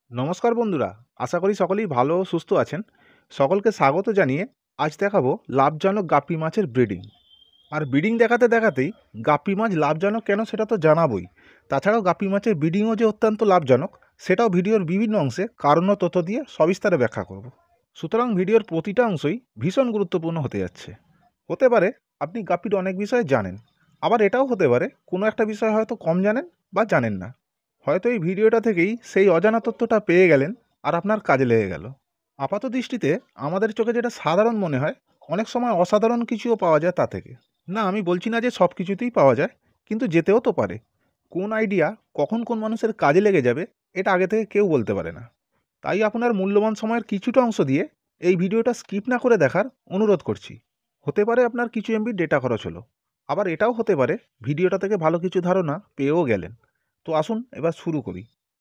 নমস্কার বন্ধুরা, আশা করি সকলেই ভালো ও সুস্থ আছেন। সকলকে স্বাগত জানিয়ে আজ দেখাবো লাভজনক গাপ্পি মাছের ব্রিডিং। আর ব্রিডিং দেখাতে দেখাতেই গাপ্পি মাছ লাভজনক কেন সেটা তো জানাবই। তাছাড়াও গাপ্পি মাছের ব্রিডিংও যে অত্যন্ত লাভজনক সেটাও ভিডিওর বিভিন্ন অংশে কারণ ও তথ্য দিয়ে সবিস্তারে ব্যাখ্যা করব। সুতরাং ভিডিওর প্রতিটা অংশই ভীষণ গুরুত্বপূর্ণ হতে যাচ্ছে। হতে পারে আপনি গাপ্পির অনেক বিষয়ে জানেন, আবার এটাও হতে পারে কোনো একটা বিষয় হয়তো কম জানেন বা জানেন না। হয়তো এই ভিডিওটা থেকেই সেই অজানা তথ্যটা পেয়ে গেলেন আর আপনার কাজে লেগে গেল। আপাত দৃষ্টিতে আমাদের চোখে যেটা সাধারণ মনে হয়, অনেক সময় অসাধারণ কিছুও পাওয়া যায় তা থেকে। না, আমি বলছি না যে সব কিছুতেই পাওয়া যায়, কিন্তু যেতেও তো পারে। কোন আইডিয়া কখন কোন মানুষের কাজে লেগে যাবে এটা আগে থেকে কেউ বলতে পারে না। তাই আপনার মূল্যবান সময়ের কিছুটা অংশ দিয়ে এই ভিডিওটা স্কিপ না করে দেখার অনুরোধ করছি। হতে পারে আপনার কিছু এমবি ডেটা খরচ হলো, আবার এটাও হতে পারে ভিডিওটা থেকে ভালো কিছু ধারণা পেয়েও গেলেন। তো আসুন এবার শুরু করি।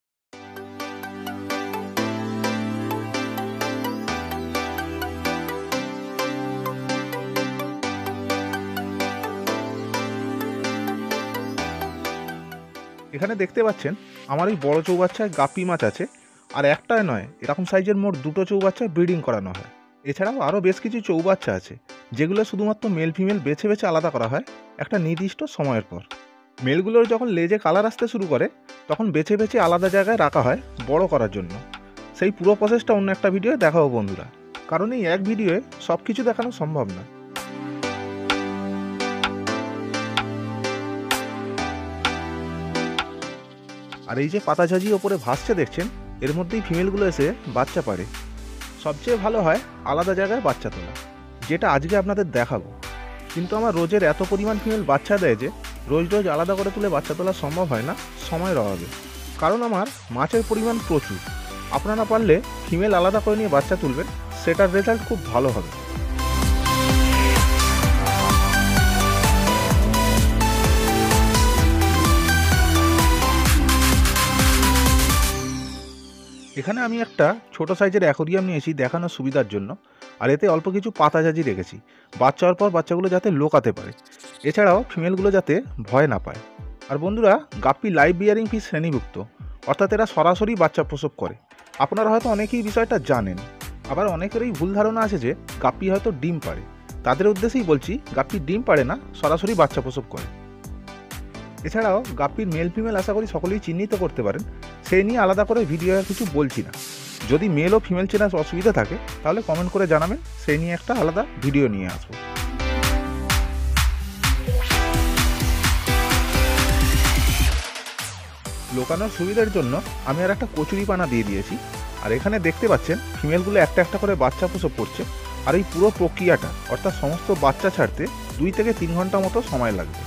এখানে দেখতে পাচ্ছেন আমার এই বড় চৌবাচ্চায় গাপ্পি মাছ আছে, আর একটাই নয়, এরকম সাইজের মোট দুটো চৌবাচ্চায় ব্রিডিং করানো হয়। এছাড়াও আরও বেশ কিছু চৌবাচ্চা আছে যেগুলো শুধুমাত্র মেল ফিমেল বেছে বেছে আলাদা করা হয় একটা নির্দিষ্ট সময়ের পর। মেলগুলোর যখন লেজে কালার আসতে শুরু করে তখন বেছে বেছে আলাদা জায়গায় রাখা হয় বড় করার জন্য। সেই পুরো প্রসেসটা অন্য একটা ভিডিওয়ে দেখাবো বন্ধুরা, কারণ এই এক ভিডিওয়ে সব কিছু দেখানো সম্ভব না। আর এই যে পাতা ঝাঁঝি ওপরে ভাসছে দেখছেন, এর মধ্যেই ফিমেলগুলো এসে বাচ্চা পারে। সবচেয়ে ভালো হয় আলাদা জায়গায় বাচ্চা তোলা, যেটা আজকে আপনাদের দেখাবো। কিন্তু আমার রোজের এত পরিমাণ ফিমেল বাচ্চা দেয় যে রোজ রোজ আলাদা করে তুলে বাচ্চা তোলা সম্ভব হয় না সময়ের অভাবে। কারণ আমার মাছের পরিমাণ প্রচুর। আপনারা পারলে ফিমেল আলাদা করে নিয়ে বাচ্চা তুলবেন, সেটার রেজাল্ট খুব ভালো হবে। এখানে আমি একটা ছোট সাইজের অ্যাকোরিয়াম নিয়েছি দেখানোর সুবিধার জন্য, আর এতে অল্প কিছু পাতা ঝাঁঝি রেখেছি বাচ্চা হওয়ার পর বাচ্চাগুলো যাতে লোকাতে পারে, এছাড়াও ফিমেলগুলো যাতে ভয় না পায়। আর বন্ধুরা, গাপ্পি লাইভ বিয়ারিং ফিশ শ্রেণীভুক্ত, অর্থাৎ এরা সরাসরি বাচ্চা প্রসব করে। আপনারা হয়তো অনেকেই বিষয়টা জানেন, আবার অনেকেরই ভুল ধারণা আছে যে গাপ্পি হয়তো ডিম পাড়ে। তাদের উদ্দেশ্যেই বলছি, গাপ্পি ডিম পাড়ে না, সরাসরি বাচ্চা প্রসব করে। এছাড়াও গাপ্পির মেল ফিমেল আশা করি সকলেই চিহ্নিত করতে পারেন, সেই নিয়ে আলাদা করে ভিডিও আর কিছু বলছি না। যদি মেল ও ফিমেল চেনার অসুবিধা থাকে তাহলে কমেন্ট করে জানাবেন, সেই নিয়ে একটা আলাদা ভিডিও নিয়ে আসবো। লোকানোর সুবিধার জন্য আমি আর একটা কচুরিপানা দিয়ে দিয়েছি। আর এখানে দেখতে পাচ্ছেন ফিমেলগুলো একটা একটা করে বাচ্চা প্রসব করছে, আর এই পুরো প্রক্রিয়াটা অর্থাৎ সমস্ত বাচ্চা ছাড়তে 2 থেকে 3 ঘন্টা মতো সময় লাগবে।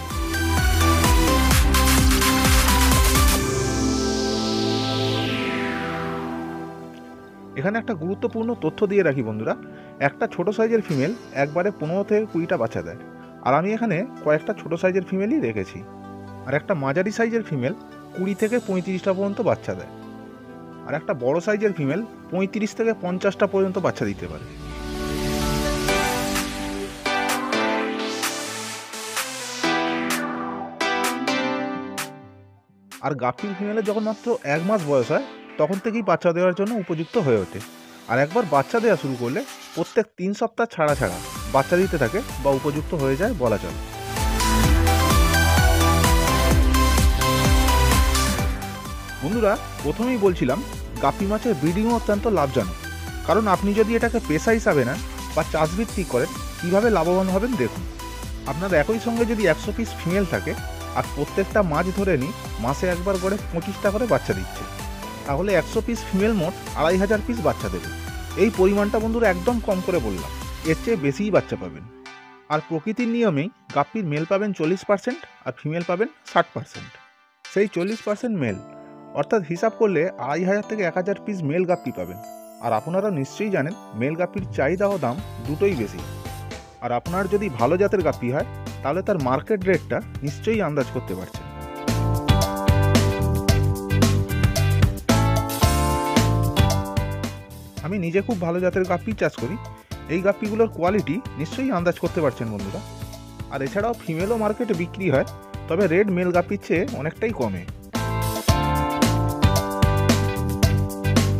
এখানে একটা গুরুত্বপূর্ণ তথ্য দিয়ে রাখি বন্ধুরা, একটা ছোট সাইজের ফিমেল একবারে 15 থেকে 20টা বাচ্চা দেয়, আর আমি এখানে কয়েকটা ছোট সাইজের ফিমেলই রেখেছি। আর একটা মাঝারি সাইজের ফিমেল 20 থেকে 35টা পর্যন্ত বাচ্চা দেয়, আর একটা বড় সাইজের ফিমেল 35 থেকে 50টা পর্যন্ত বাচ্চা দিতে পারে। আর গাপ্পির ফিমেলের যখন মাত্র 1 মাস বয়স হয় তখন থেকেই বাচ্চা দেওয়ার জন্য উপযুক্ত হয়ে ওঠে। আর একবার বাচ্চা দেওয়া শুরু করলে প্রত্যেক 3 সপ্তাহ ছাড়া ছাড়া বাচ্চা দিতে থাকে বা উপযুক্ত হয়ে যায় বলা চলে। বন্ধুরা, প্রথমেই বলছিলাম গাপ্পি মাছের ব্রিডিংও অত্যন্ত লাভজনক। কারণ আপনি যদি এটাকে পেশা হিসাবে নেন বা চাষভিত্তিক করেন, কীভাবে লাভবান হবেন দেখুন। আপনার একই সঙ্গে যদি 100 পিস ফিমেল থাকে আর প্রত্যেকটা মাছ ধরে নিই মাসে একবার গড়ে 25টা করে বাচ্চা দিচ্ছে, তাহলে 100 পিস ফিমেল মোট 2500 পিস বাচ্চা দেবে। এই পরিমাণটা বন্ধুরা একদম কম করে বললাম, এর চেয়ে বেশিই বাচ্চা পাবেন। আর প্রকৃতির নিয়মেই গাপ্পির মেল পাবেন 40% আর ফিমেল পাবেন 60%। সেই 40% মেল, অর্থাৎ হিসাব করলে 2500 থেকে 1000 পিস মেল গাপ্পি পাবেন। আর আপনারা নিশ্চয়ই জানেন মেল গাপ্পির চাহিদা ও দাম দুটোই বেশি। আর আপনার যদি ভালো জাতের গাপ্পি হয় তাহলে তার মার্কেট রেটটা নিশ্চয়ই আন্দাজ করতে পারছেন। আমি নিজে খুব ভালো জাতের গাপ্পি চাষ করি, এই গাপ্পিগুলোর কোয়ালিটি নিশ্চয়ই আন্দাজ করতে পারছেন বন্ধুরা। আর এছাড়াও ফিমেলও মার্কেটে বিক্রি হয়, তবে রেড মেল গাপ্পির চেয়ে অনেকটাই কমে।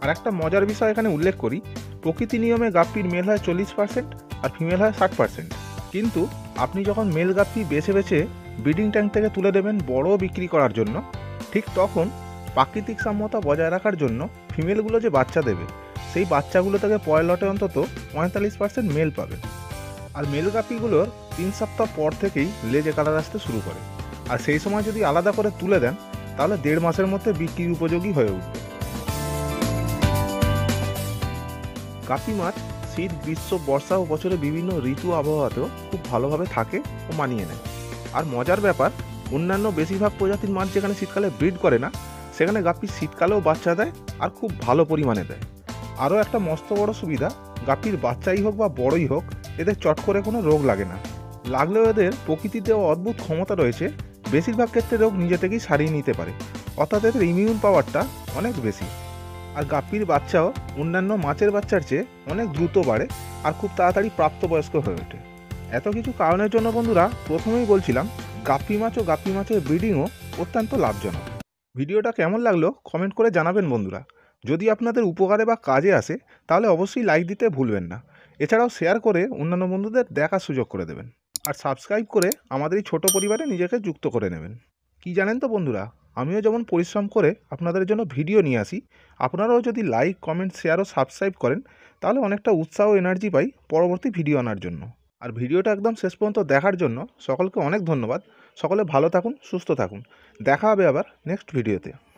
আর একটা মজার বিষয় এখানে উল্লেখ করি, প্রকৃতি নিয়মে গাপ্পির মেল হয় 40% আর ফিমেল হয় 60%। কিন্তু আপনি যখন মেল গাপ্পি বেছে বেছে ব্রিডিং ট্যাঙ্ক থেকে তুলে দেবেন বড় বিক্রি করার জন্য, ঠিক তখন প্রাকৃতিক সাম্যতা বজায় রাখার জন্য ফিমেলগুলো যে বাচ্চা দেবে সেই বাচ্চাগুলো থেকে পরের লটে অন্তত 45% মেল পাবে। আর মেল গাপ্পিগুলোর 3 সপ্তাহ পর থেকেই লেজে কালার আসতে শুরু করে, আর সেই সময় যদি আলাদা করে তুলে দেন তাহলে 1.5 মাসের মধ্যে বিক্রির উপযোগী হয়ে উঠবে। গাপ্পি মাছ শীত, গ্রীষ্ম, বর্ষা ও বছরে বিভিন্ন ঋতু আবহাওয়াতেও খুব ভালোভাবে থাকে ও মানিয়ে নেয়। আর মজার ব্যাপার, অন্যান্য বেশিরভাগ প্রজাতির মাছ যেখানে শীতকালে ব্রিড করে না, সেখানে গাপ্পি শীতকালেও বাচ্চা দেয় আর খুব ভালো পরিমাণে দেয়। আরও একটা মস্ত বড় সুবিধা, গাপ্পির বাচ্চাই হোক বা বড়ই হোক, এদের চট করে কোনো রোগ লাগে না। লাগলেও এদের প্রকৃতিতে অদ্ভুত ক্ষমতা রয়েছে, বেশিরভাগ ক্ষেত্রে রোগ নিজে থেকেই সারিয়ে নিতে পারে, অর্থাৎ এদের ইমিউন পাওয়ারটা অনেক বেশি। আর গাপ্পির বাচ্চাও অন্যান্য মাছের বাচ্চার চেয়ে অনেক দ্রুত বাড়ে আর খুব তাড়াতাড়ি প্রাপ্তবয়স্ক হয়ে ওঠে। এত কিছু কারণের জন্য বন্ধুরা, প্রথমেই বলছিলাম গাপ্পি মাছ ও গাপ্পি মাছের ব্রিডিংও অত্যন্ত লাভজনক। ভিডিওটা কেমন লাগলো কমেন্ট করে জানাবেন বন্ধুরা। যদি আপনাদের উপকারে বা কাজে আসে তাহলে অবশ্যই লাইক দিতে ভুলবেন না। এছাড়াও শেয়ার করে অন্যান্য বন্ধুদের দেখার সুযোগ করে দেবেন। আর সাবস্ক্রাইব করে আমাদের এই ছোটো পরিবারে নিজেকে যুক্ত করে নেবেন। কি জানেন তো বন্ধুরা, আমিও যেমন পরিশ্রম করে আপনাদের জন্য ভিডিও নিয়ে আসি, আপনারাও যদি লাইক, কমেন্ট, শেয়ার ও সাবস্ক্রাইব করেন তাহলে অনেকটা উৎসাহ ও এনার্জি পাই পরবর্তী ভিডিও আনার জন্য। আর ভিডিওটা একদম শেষ পর্যন্ত দেখার জন্য সকলকে অনেক ধন্যবাদ। সকলে ভালো থাকুন, সুস্থ থাকুন। দেখা হবে আবার নেক্সট ভিডিওতে।